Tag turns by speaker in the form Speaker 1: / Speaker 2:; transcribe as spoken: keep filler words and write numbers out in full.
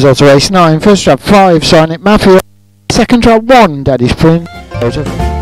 Speaker 1: Results of race nine. First trap five, Sign It Mafia. Second trap one, Daddy's Print.